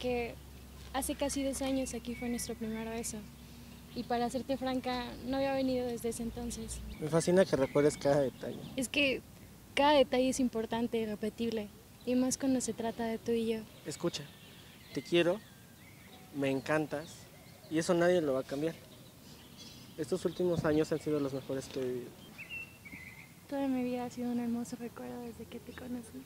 porque hace casi 10 años aquí fue nuestro primer beso. Y para serte franca, no había venido desde ese entonces. Me fascina que recuerdes cada detalle. Es que cada detalle es importante y repetible, y más cuando se trata de tú y yo. Escucha, te quiero, me encantas, y eso nadie lo va a cambiar. Estos últimos años han sido los mejores que he vivido. Toda mi vida ha sido un hermoso recuerdo desde que te conocí.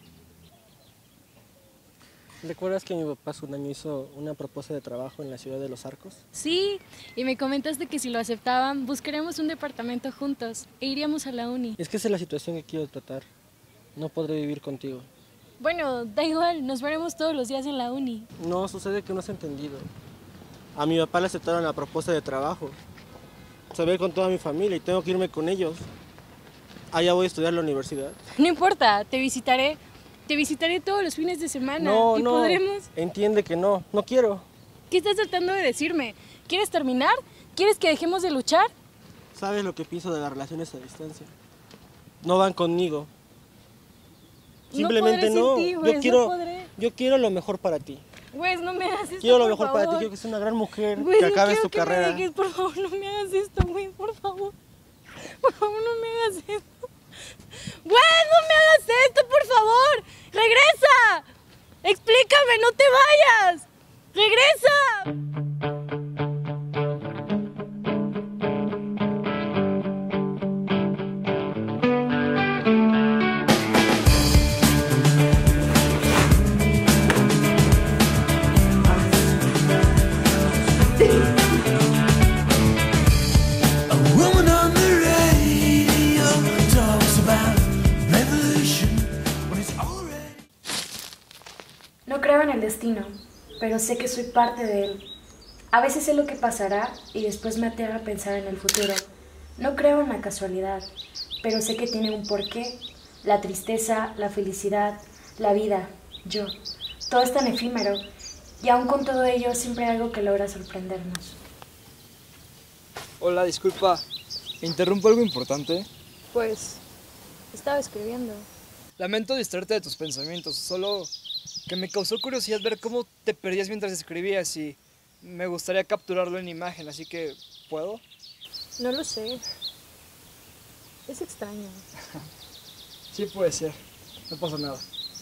¿Recuerdas que mi papá hace un año hizo una propuesta de trabajo en la ciudad de Los Arcos? Sí, y me comentaste que si lo aceptaban, buscaremos un departamento juntos e iríamos a la uni. Es que esa es la situación que quiero tratar. No podré vivir contigo. Bueno, da igual, nos veremos todos los días en la uni. No, sucede que no has entendido. A mi papá le aceptaron la propuesta de trabajo. Se va a ir con toda mi familia y tengo que irme con ellos. Allá voy a estudiar en la universidad. No importa, te visitaré. Te visitaré todos los fines de semana. No, y no. podremos... Entiende que no quiero. ¿Qué estás tratando de decirme? ¿Quieres terminar? ¿Quieres que dejemos de luchar? ¿Sabes lo que pienso de las relaciones a distancia? No van conmigo. Simplemente no. Podré sin ti, Wes, no podré. Yo quiero lo mejor para ti. Wes, no me hagas esto, Quiero lo por mejor favor. para ti, quiero que seas una gran mujer, Wes, que no acabes quiero tu que carrera. me dejes, por favor, no me hagas esto, Wes, por favor. Por favor, no me hagas esto. Wes, no me hagas esto, por favor. ¡Regresa! Explícame, no te vayas. ¡Regresa! No creo en el destino, pero sé que soy parte de él. A veces sé lo que pasará y después me aterra pensar en el futuro. No creo en la casualidad, pero sé que tiene un porqué. La tristeza, la felicidad, la vida, yo. Todo es tan efímero y aún con todo ello siempre hay algo que logra sorprendernos. Hola, disculpa, ¿me interrumpo algo importante? Pues, estaba escribiendo. Lamento distraerte de tus pensamientos, solo que me causó curiosidad ver cómo te perdías mientras escribías y me gustaría capturarlo en imagen, así que ¿puedo? No lo sé. Es extraño. Sí, puede ser, no pasa nada.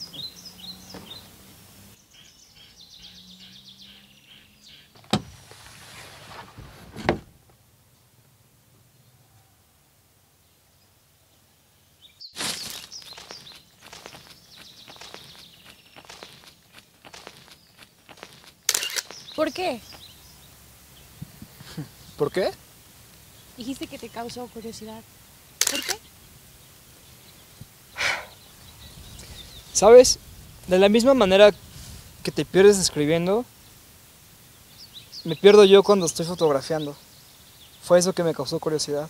¿Por qué? ¿Por qué? Dijiste que te causó curiosidad. ¿Por qué? ¿Sabes? De la misma manera que te pierdes escribiendo, me pierdo yo cuando estoy fotografiando. Fue eso que me causó curiosidad.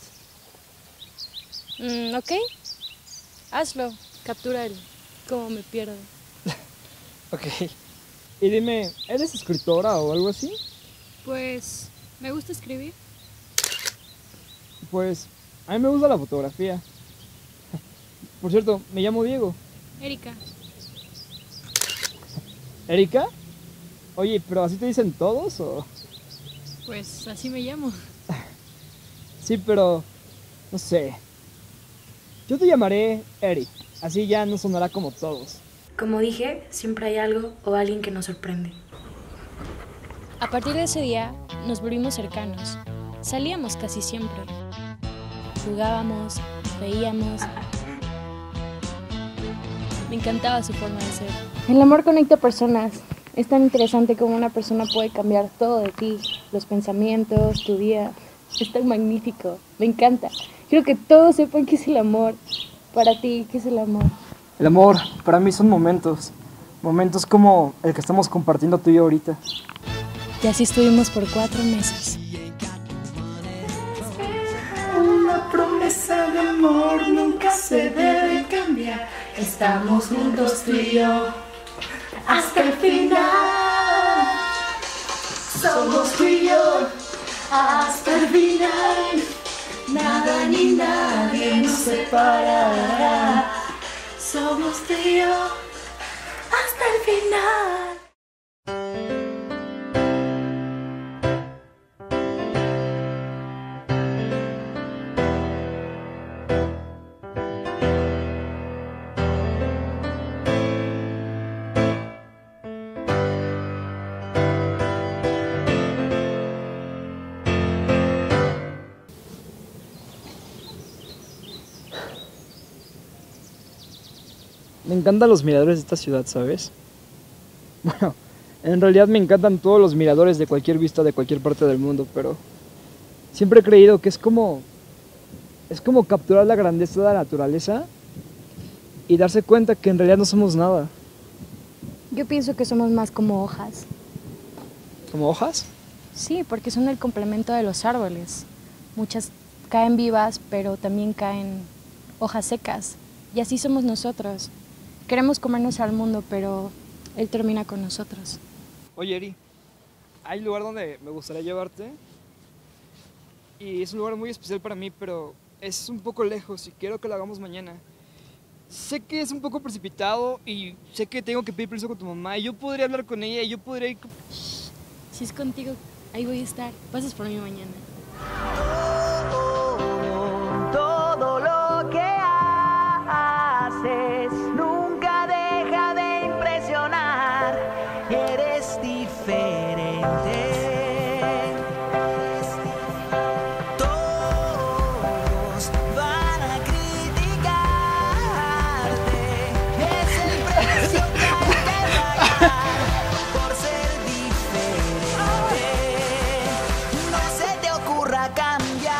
Ok. Hazlo. Captura el cómo me pierdo. Ok. Y dime, ¿eres escritora o algo así? Pues, me gusta escribir. Pues, a mí me gusta la fotografía. Por cierto, me llamo Diego. Erika. ¿Erika? Oye, ¿pero así te dicen todos o...? Pues, así me llamo. Sí, pero... no sé. Yo te llamaré Eri. Así ya no sonará como todos. Como dije, siempre hay algo o alguien que nos sorprende. A partir de ese día, nos volvimos cercanos. Salíamos casi siempre. Jugábamos, reíamos. Me encantaba su forma de ser. El amor conecta personas. Es tan interesante como una persona puede cambiar todo de ti. Los pensamientos, tu día. Es tan magnífico. Me encanta. Quiero que todos sepan qué es el amor. Para ti, ¿qué es el amor? El amor, para mí son momentos. Momentos como el que estamos compartiendo tú y yo ahorita. Y así estuvimos por 4 meses. Una promesa de amor nunca se debe cambiar. Estamos juntos tú y yo hasta el final. Somos tú y yo hasta el final. Nada ni nadie nos separará. Somos tú y yo hasta el final. Me encantan los miradores de esta ciudad, ¿sabes? Bueno, en realidad me encantan todos los miradores de cualquier vista de cualquier parte del mundo, pero siempre he creído que es como capturar la grandeza de la naturaleza y darse cuenta que en realidad no somos nada. Yo pienso que somos más como hojas. ¿Como hojas? Sí, porque son el complemento de los árboles. Muchas caen vivas, pero también caen hojas secas. Y así somos nosotros. Queremos comernos al mundo, pero él termina con nosotros. Oye, Eri, hay un lugar donde me gustaría llevarte. Y es un lugar muy especial para mí, pero es un poco lejos y quiero que lo hagamos mañana. Sé que es un poco precipitado y sé que tengo que pedir permiso con tu mamá y yo podría hablar con ella y yo podría ir... Si es contigo, ahí voy a estar. Pasas por mí mañana. Todo lo que haces nunca deja de impresionar. Eres diferente. Todos van a criticarte. Es el precio que hay que pagar por ser diferente. No se te ocurra cambiar.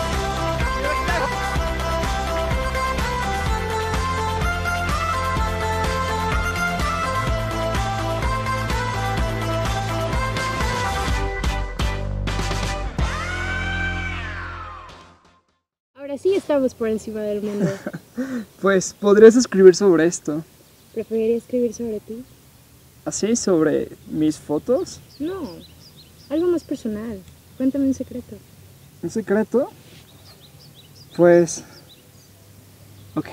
Ahora sí estamos por encima del mundo. Pues podrías escribir sobre esto. ¿Preferiría escribir sobre ti? ¿Así? ¿Sobre mis fotos? No, algo más personal. Cuéntame un secreto. ¿Un secreto? Pues... Ok.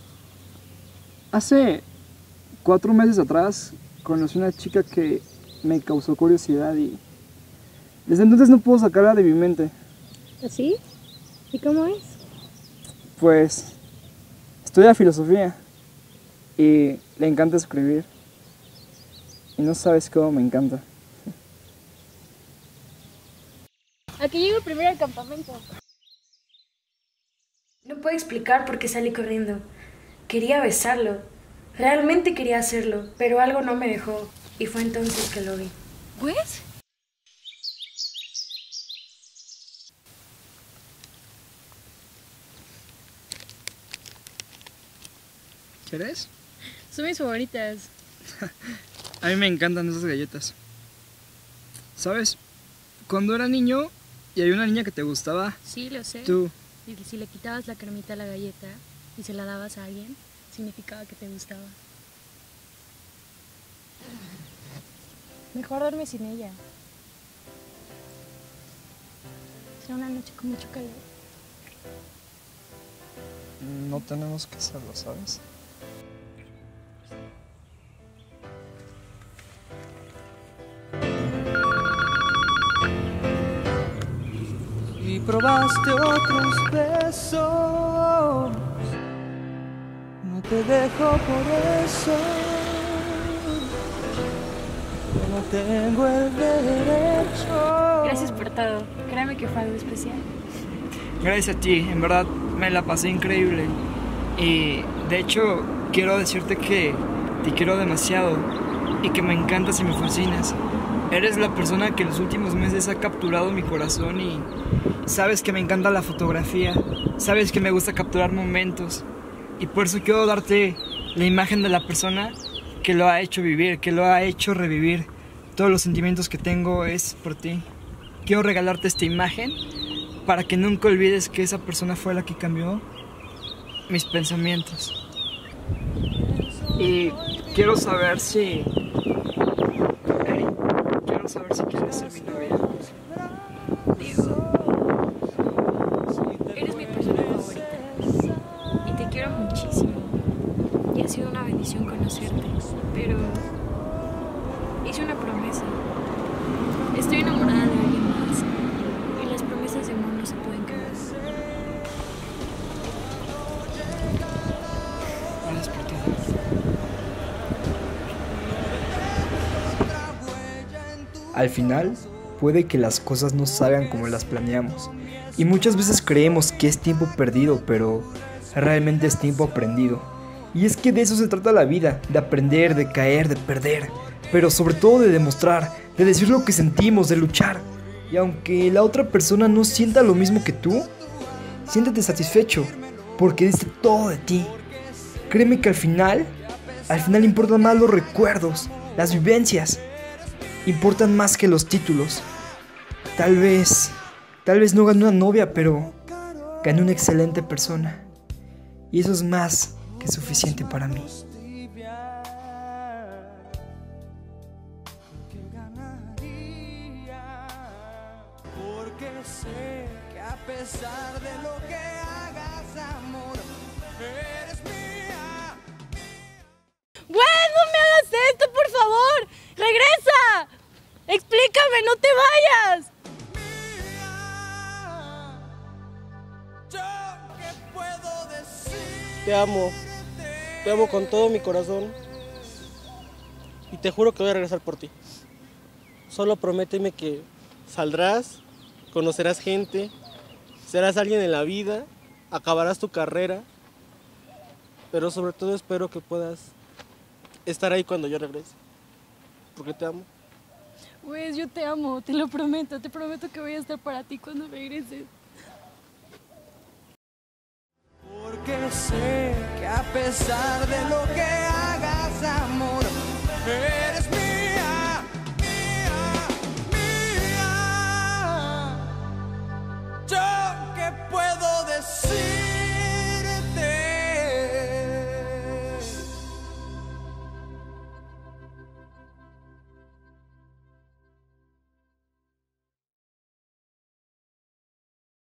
Hace 4 meses atrás conocí una chica que me causó curiosidad y desde entonces no puedo sacarla de mi mente. ¿Así? ¿Y cómo es? Pues estudia filosofía y le encanta escribir. Y no sabes cómo me encanta. Aquí llego primero al campamento. No puedo explicar por qué salí corriendo. Quería besarlo. Realmente quería hacerlo, pero algo no me dejó. Y fue entonces que lo vi. ¿Wes? ¿Quieres? Son mis favoritas. A mí me encantan esas galletas. ¿Sabes? Cuando era niño y había una niña que te gustaba, Sí, lo sé. tú... Y si le quitabas la cremita a la galleta y se la dabas a alguien, significaba que te gustaba. Mejor duerme sin ella. Será una noche con mucho calor. No tenemos que hacerlo, ¿sabes? Y probaste otros besos. No te dejo por eso. Yo no tengo el derecho. Gracias por todo. Créeme que fue algo especial. Gracias a ti, en verdad me la pasé increíble. Y de hecho quiero decirte que te quiero demasiado y que me encantas y me fascinas. Eres la persona que en los últimos meses ha capturado mi corazón y sabes que me encanta la fotografía, sabes que me gusta capturar momentos y por eso quiero darte la imagen de la persona que lo ha hecho vivir, que lo ha hecho revivir. Todos los sentimientos que tengo es por ti. Quiero regalarte esta imagen para que nunca olvides que esa persona fue la que cambió mis pensamientos. Y quiero saber si... Eri, quiero saber si quieres ser mi novia. Eres mi persona favorita. Y te quiero muchísimo. Y ha sido una bendición conocerte. Pero... hice una promesa. Estoy enamorada de alguien más. Y las promesas de amor no se pueden cambiar. Gracias por todo. Al final, puede que las cosas no salgan como las planeamos. Y muchas veces creemos que es tiempo perdido, pero realmente es tiempo aprendido. Y es que de eso se trata la vida, de aprender, de caer, de perder, pero sobre todo de demostrar, de decir lo que sentimos, de luchar. Y aunque la otra persona no sienta lo mismo que tú, siéntete satisfecho, porque diste todo de ti. Créeme que al final importan más los recuerdos, las vivencias, importan más que los títulos. Tal vez no gané una novia, pero gané una excelente persona. Y eso es más que suficiente para mí. Porque sé que a pesar de lo que hagas, amor, eres mía. ¡Güey, no me hagas esto, por favor! ¡Regresa! ¡Explícame, no te vayas! Yo qué puedo decir. Te amo con todo mi corazón. Y te juro que voy a regresar por ti. Solo prométeme que saldrás, conocerás gente, serás alguien en la vida, acabarás tu carrera, pero sobre todo espero que puedas estar ahí cuando yo regrese, porque te amo. Pues yo te amo, te prometo que voy a estar para ti cuando regreses. Porque sé que a pesar de lo que hagas, amor, eres